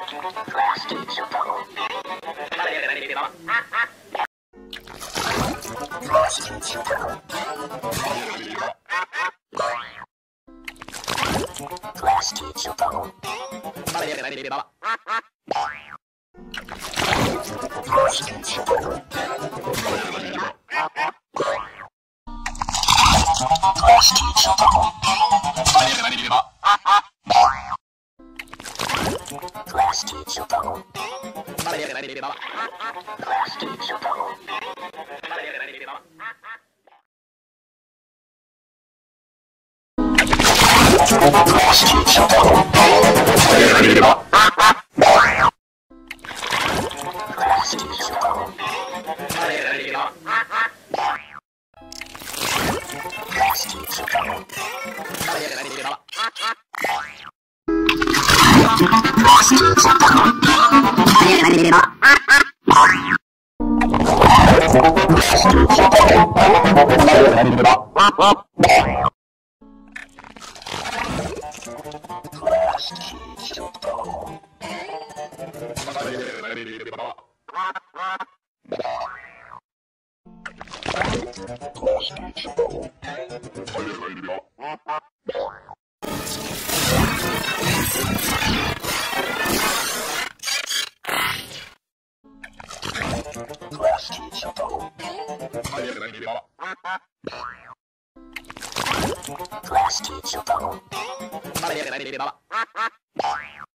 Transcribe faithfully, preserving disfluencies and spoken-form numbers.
Class teacher Bubble. Class teacher Bubble. Class teacher Bubble. Class teacher Bubble. Class teacher Bubble. Class teacher Bubble. Class teacher Bubble. Class teacher Bubble. Class teacher Bubble. Class teacher Bubble. Class teacher Class teacher Bubble.